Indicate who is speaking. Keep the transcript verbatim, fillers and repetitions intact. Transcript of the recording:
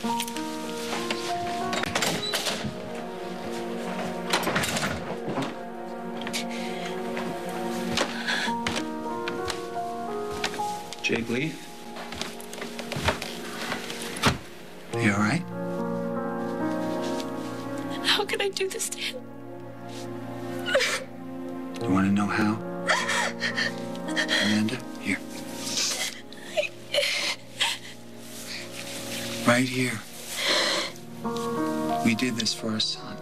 Speaker 1: Jake Lee?
Speaker 2: You all right?
Speaker 3: How could I do this to him?
Speaker 2: You want to know how? Amanda, here. Right here. We did this for our son.